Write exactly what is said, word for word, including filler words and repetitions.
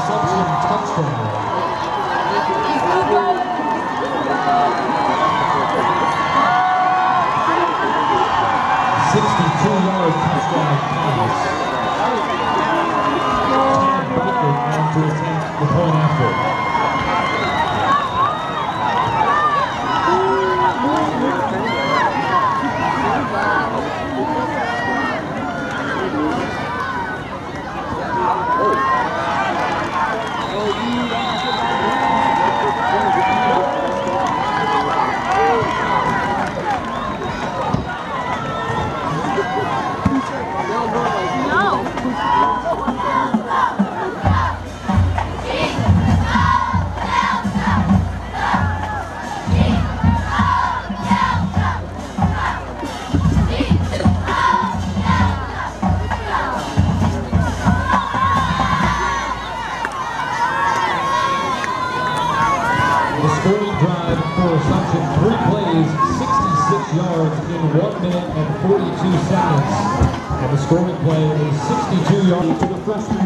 reception touchdown. sixty-two yard touchdown pass. Tad Baker on to attempt the point after. Three plays, sixty-six yards in one minute and forty-two seconds. And the scoring play is sixty-two yards to the freshman.